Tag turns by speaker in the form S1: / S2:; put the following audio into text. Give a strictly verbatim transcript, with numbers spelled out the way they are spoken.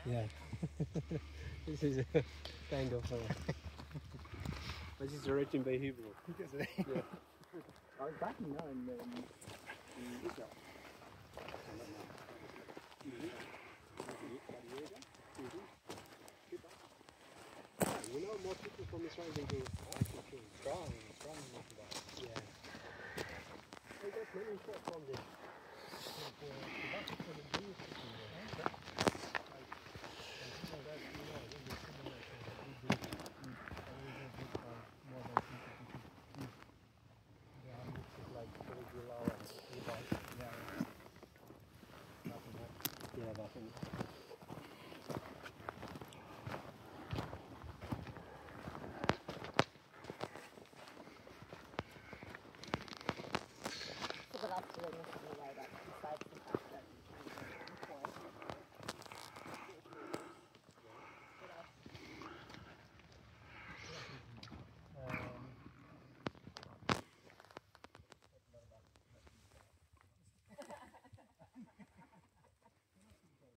S1: Yeah. This is a kind of. Uh, this is written by Hebrew. Yeah.
S2: I was back in now in, um, in Israel.
S1: You know, more people from Israel they do actual king.
S2: Strong, strong enough about it.
S1: Yeah. I got many shot from this.